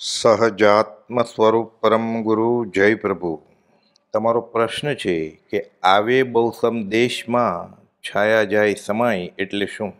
સહજાત્મ સ્વરૂપ પરમ ગુરુ જય પ્રભુ. તમારો પ્રશ્ન છે કે આવે બહુ દેશમાં છાયા જાય સમાય એટલે શું?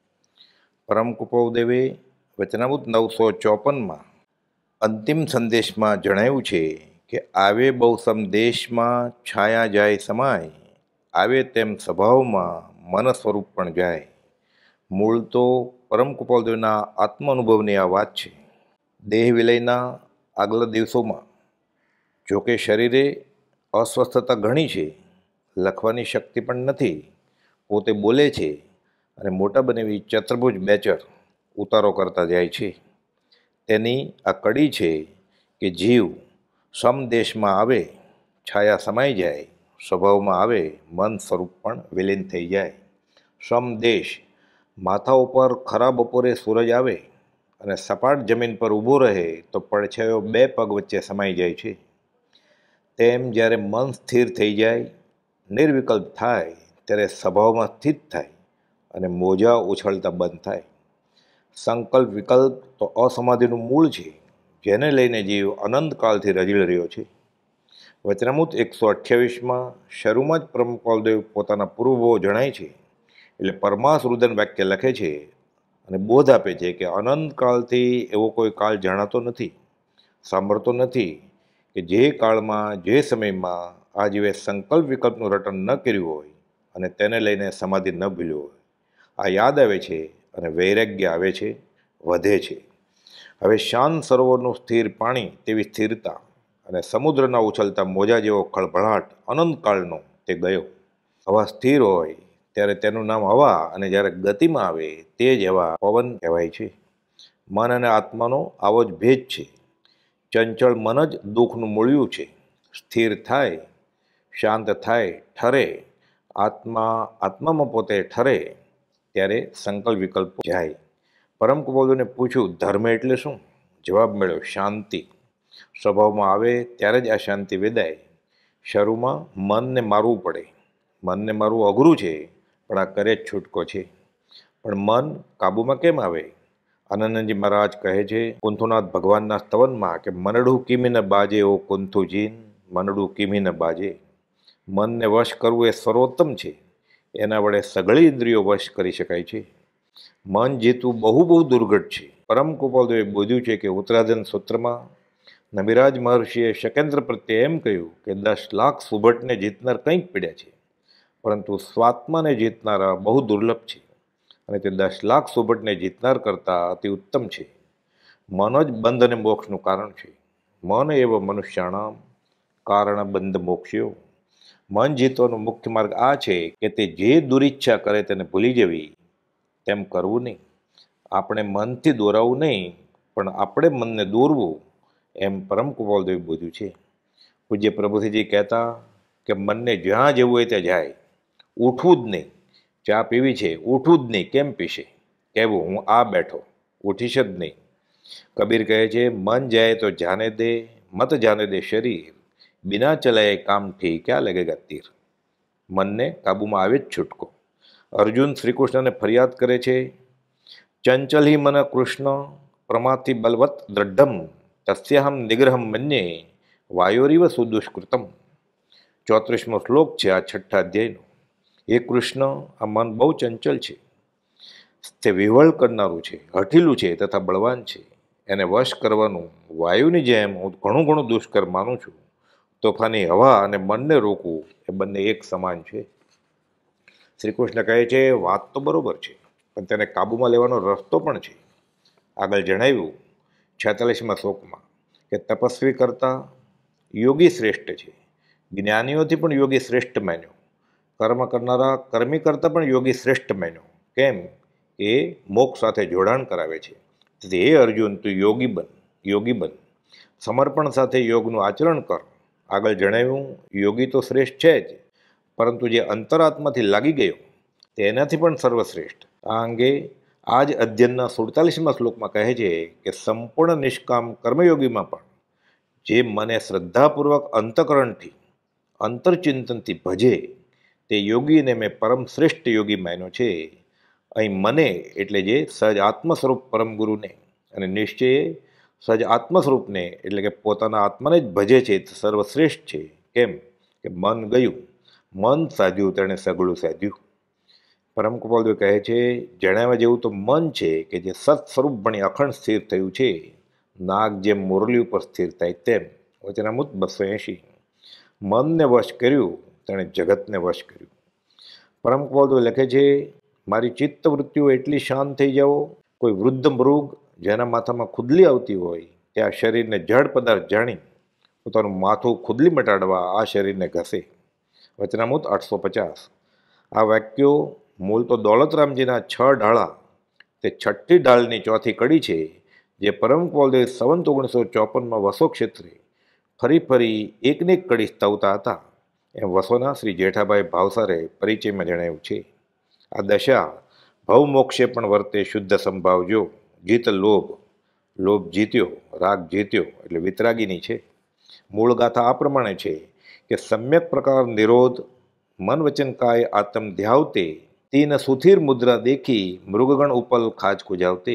પરમ કૃપાદેવે વચનામૃત 954માં અંતિમ સંદેશમાં જણાવ્યું છે કે આવે બહુ દેશમાં છાયા જાય સમાય, આવે તેમ સ્વભાવમાં મન સ્વરૂપ પણ જાય. મૂળ તો પરમ કૃપાદેવના આત્મ અનુભવની આ વાત છે. દેહ વિલયના આગલા દિવસોમાં જોકે શરીરે અસ્વસ્થતા ઘણી છે, લખવાની શક્તિ પણ નથી, પોતે બોલે છે અને મોટા બનેવી ચતુર્ભુજ બેચર ઉતારો કરતા જાય છે. તેની આ કડી છે કે જીવ સમદેશમાં આવે, છાયા સમાઈ જાય, સ્વભાવમાં આવે, મન સ્વરૂપ પણ વિલીન થઈ જાય. સમદેશ માથા ઉપર ખરા બપોરે સૂરજ આવે અને સપાટ જમીન પર ઊભો રહે તો પડછાયો બે પગ વચ્ચે સમાઈ જાય છે. તેમ જ્યારે મન સ્થિર થઈ જાય, નિર્વિકલ્પ થાય, ત્યારે સ્વભાવમાં સ્થિત થાય અને મોજા ઉછળતા બંધ થાય. સંકલ્પ વિકલ્પ તો અસમાધિનું મૂળ છે, જેને લઈને જીવ અનંતકાળથી રઝળી રહ્યો છે. વચનામૃત 128માં શરૂમાં જ પરમ કૃપાદેવ પોતાના પૂર્વભો જણાય છે, એટલે પરમાર્થ રુદન વાક્ય લખે છે અને બોધ આપે છે કે અનંતકાળથી એવો કોઈ કાળ જાણાતો નથી, સાંભળતો નથી કે જે કાળમાં જે સમયમાં આ જીવે સંકલ્પ વિકલ્પનું રટન ન કર્યું હોય અને તેને લઈને સમાધિ ન ભૂલ્યો હોય. આ યાદ આવે છે અને વૈરાગ્ય આવે છે, વધે છે. હવે શાંત સરોવરનું સ્થિર પાણી તેવી સ્થિરતા અને સમુદ્રના ઉછળતા મોજા જેવો ખળભળાટ અનંતકાળનો તે ગયો. હવા સ્થિર હોય ત્યારે તેનું નામ હવા, અને જ્યારે ગતિમાં આવે તે જ હવા પવન કહેવાય છે. મન અને આત્માનો આવો જ ભેદ છે. ચંચળ મન જ દુઃખનું મૂળિયું છે. સ્થિર થાય, શાંત થાય, ઠરે, આત્મામાં પોતે ઠરે, ત્યારે સંકલ્પ વિકલ્પ જાય. પરમ કૃપાળુને પૂછ્યું, ધર્મ એટલે શું? જવાબ મળ્યો, શાંતિ. સ્વભાવમાં આવે ત્યારે જ આ શાંતિ વેદાય. શરૂમાં મનને મારવું પડે. મનને મારવું અઘરું છે, પણ આ કરે જ છૂટકો છે. પણ મન કાબૂમાં કેમ આવે? આનંદજી મહારાજ કહે છે કુંથુનાથ ભગવાનના સ્તવનમાં કે મનડું કિમી ન બાજે ઓ કુંથુજીન, મનડું કિમી ન બાજે. મનને વશ કરવું એ સર્વોત્તમ છે. એના વડે સઘળી ઇન્દ્રિયો વશ કરી શકાય છે. મન જીતવું બહુ દુર્ઘટ છે. પરમ કૃપાળુએ બોધ્યું છે કે ઉત્તરાધન સૂત્રમાં નબિરાજ મહર્ષિએ શકેન્દ્ર પ્રત્યે એમ કહ્યું કે 10 લાખ સુભટને જીતનાર કંઈક પીડ્યા છે, પરંતુ સ્વાત્માને જીતનારા બહુ દુર્લભ છે, અને તે 10 લાખ સુભટને જીતનાર કરતાં અતિ ઉત્તમ છે. મન જ બંધ અને મોક્ષનું કારણ છે. મન એવ મનુષ્યાણામ કારણ બંધ મોક્ષ્યો. મન જીતવાનો મુખ્ય માર્ગ આ છે કે તે જે દુરિચ્છા કરે તેને ભૂલી જવી. તેમ કરવું નહીં. આપણે મનથી દોરાવું નહીં, પણ આપણે મનને દોરવું, એમ પરમ કૃપાળુદેવે બોધ્યું છે. પૂજ્ય પ્રભુજીજી કહેતા કે મનને જ્યાં જવું હોય ત્યાં જાય, ઉઠવું જ નહીં. ચા પીવી છે, ઉઠવું જ નહીં. કેમ પીશે? કહેવું, હું આ બેઠો, ઉઠીશ જ નહીં. કબીર કહે છે, મન જાય તો જાને દે, મત જાને દે શરીર, બિના ચલાએ કામ ઠી ક્યાં લગેગા તીર. મનને કાબૂમાં આવે જ છૂટકો. અર્જુન શ્રીકૃષ્ણને ફરિયાદ કરે છે, ચંચલ હિ મન કૃષ્ણ પ્રમાથી બલવત દ્રઢમ, તસ્યાહમ નિગ્રહમ મન્યે વાયોરીવ સુદુષ્કૃતમ. 34મો શ્લોક છે આ 6ઠ્ઠા અધ્યાયનો. એ કૃષ્ણ, આ મન બહુ ચંચલ છે, તે વિહવળ કરનારું છે, હઠીલું છે તથા બળવાન છે. એને વશ કરવાનું વાયુની જેમ હું ઘણું દુષ્કર માનું છું. તોફાની હવા અને મનને રોકવું એ બંને એક સમાન છે. શ્રી કૃષ્ણ કહે છે, વાત તો બરોબર છે, પણ તેને કાબૂમાં લેવાનો રસ્તો પણ છે. આગળ જણાવ્યું 46મા શ્લોકમાં કે તપસ્વી કરતાં યોગી શ્રેષ્ઠ છે. જ્ઞાનીઓથી પણ યોગી શ્રેષ્ઠ માન્યો. કર્મ કરનારા કર્મી કરતાં પણ યોગી શ્રેષ્ઠ માન્યો. કેમ? એ મોક્ષ સાથે જોડાણ કરાવે છે. તેથી હે અર્જુન, તું યોગી બન. સમર્પણ સાથે યોગનું આચરણ કર. આગળ જણાવ્યું, યોગી તો શ્રેષ્ઠ છે જ, પરંતુ જે અંતરાત્માથી લાગી ગયો તેનાથી પણ સર્વશ્રેષ્ઠ. આ અંગે આ જ અધ્યયનના 47મા શ્લોકમાં કહે છે કે સંપૂર્ણ નિષ્કામ કર્મયોગીમાં પણ જે મને શ્રદ્ધાપૂર્વક અંતકરણથી અંતરચિંતનથી ભજે તે યોગીને મેં પરમ શ્રેષ્ઠ યોગી માન્યો છે. અહીં મને એટલે જે સહજ આત્મ સ્વરૂપ પરમ ગુરુને અને નિશ્ચયે સહજ આત્મ સ્વરૂપને એટલે કે પોતાના આત્માને જ ભજે છે તે સર્વશ્રેષ્ઠ છે. કેમ કે મન ગયું, મન સાધ્યું તેણે સગળું સાધ્યું. પરમ કૃપાળુ કહે છે, જણાવ્યા જેવું તો મન છે કે જે સત સ્વરૂપ ભણી અખંડ સ્થિર થયું છે, નાગ જેમ મોરલી ઉપર સ્થિર થાય તેમ. વચનામૃત 280. મનને વશ કર્યું તેણે જગતને વશ કર્યું. પરમ કૃપાળુ લખે છે, મારી ચિત્ત વૃત્તિઓ એટલી શાંત થઈ જાઓ, કોઈ વૃદ્ધ મૃગ જેના માથામાં ખુદલી આવતી હોય તે આ શરીરને જડ પદાર્થ જાણી પોતાનું માથું ખુદલી મટાડવા આ શરીરને ઘસે. વચનામૃત 850. આ વાક્યો મૂળ તો દોલતરામજીના 6 ઢાળા તે 6ઠ્ઠી ઢાળની ચોથી કડી છે, જે પરમ કૃપાળુ સંવત 1954માં વસો ક્ષેત્રે ફરી ફરી એકને એક કડી સ્તવતા હતા એમ વસોના શ્રી જેઠાભાઈ ભાવસારે પરિચયમાં જણાવ્યું છે. આ દશા ભવમોક્ષે પણ વર્તે શુદ્ધ સંભાવજો, જીત લોભ, લોભ જીત્યો, રાગ જીત્યો એટલે વિતરાગીની છે. મૂળ ગાથા આ પ્રમાણે છે કે સમ્યક પ્રકાર નિરોધ મન વચન કાય આત્મ ધ્યાવતે, તીન સુથિર મુદ્રા દેખી મૃગગણ ઉપલ ખાજ કુજાવતે,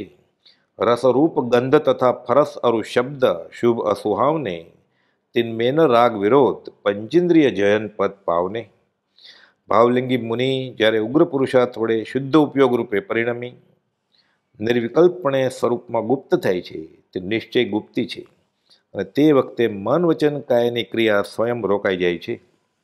રસરૂપ ગંધ તથા ફરસ અરુ શબ્દ શુભ અસુહાવને, તીન મેન રાગ વિરોધ પંચેન્દ્રિય જયન પદ પાવને. ભાવલિંગી મુનિ જ્યારે ઉગ્ર પુરુષાર્થ વડે શુદ્ધ ઉપયોગ રૂપે પરિણમી નિર્વિકલ્પપણે સ્વરૂપમાં ગુપ્ત થાય છે તે નિશ્ચય ગુપ્તી છે, અને તે વખતે મન વચન કાયની ક્રિયા સ્વયં રોકાઈ જાય છે.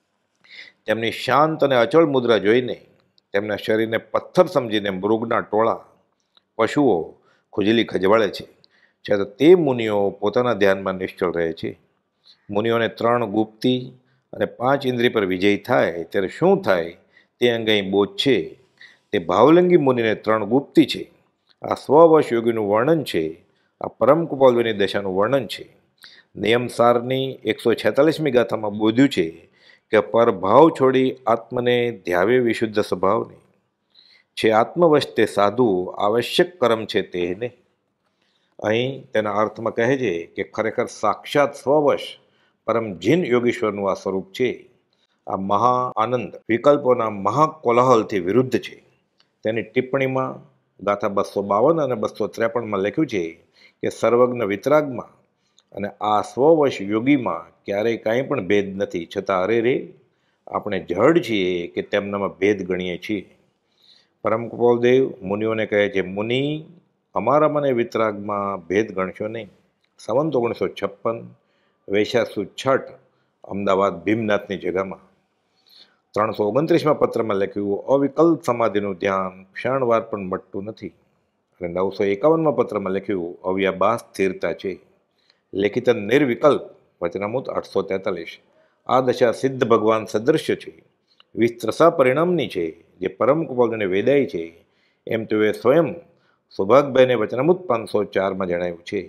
તેમની શાંત અને અચળ મુદ્રા જોઈને તેમના શરીરને પથ્થર સમજીને મૃગના ટોળા પશુઓ ખુજલી ખજવાળે છે, છતાં તે મુનિઓ પોતાના ધ્યાનમાં નિશ્ચળ રહે છે. મુનિઓને 3 ગુપ્તી અને 5 ઇન્દ્રિય પર વિજય થાય ત્યારે શું થાય તે અંગે અહીં બોધ છે. તે ભાવલિંગી મુનિને 3 ગુપ્તી છે. આ સ્વવશ યોગીનું વર્ણન છે. આ પરમ કૃપાળુની દશાનું વર્ણન છે. નિયમસારની 146મી ગાથામાં બોધ્યું છે કે પરભાવ છોડી આત્મને ધ્યાવે વિશુદ્ધ સ્વભાવને, છે આત્મવશ તે સાધુ આવશ્યક કર્મ છે તેને. અહીં તેના અર્થમાં કહે છે કે ખરેખર સાક્ષાત સ્વવશ પરમ જીન યોગીશ્વરનું આ સ્વરૂપ છે. આ મહા આનંદ વિકલ્પોના મહાકોલાહલથી વિરુદ્ધ છે. તેની ટિપ્પણીમાં ગાથા 252 અને 253માં લખ્યું છે કે સર્વજ્ઞ વિતરાગમાં અને આ સ્વવશ યોગીમાં ક્યારેય કાંઈ પણ ભેદ નથી, છતાં અરે રે આપણે જડ છીએ કે તેમનામાં ભેદ ગણીએ છીએ. પરમ કૃપાળુદેવ મુનિઓને કહે છે, મુનિ અમારા મને વિતરાગમાં ભેદ ગણશો નહીં. સંવત 1956 વૈશાખ સુદ 6 અમદાવાદ ભીમનાથની જગામાં 329માં પત્રમાં લખ્યું, અવિકલ્પ સમાધિનું ધ્યાન ક્ષણવાર પણ મટતું નથી. અને 951માં પત્રમાં લખ્યું, અવ્યાભાસ સ્થિરતા છે. લેખિત નિર્વિકલ્પ વચનામૃત 843. આ દશા સિદ્ધ ભગવાન સદૃશ્ય છે, વિસ્તૃષા પરિણામની છે, જે પરમ કૃપાળુને વેદાય છે એમ તેઓએ સ્વયં સૌભાગભાઈને વચનામૃત 504માં જણાવ્યું છે.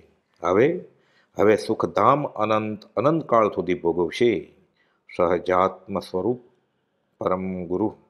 હવે સુખધામ અનંત અનંતકાળ સુધી ભોગવશે સહજાત્મ સ્વરૂપ પરમ ગુરુ.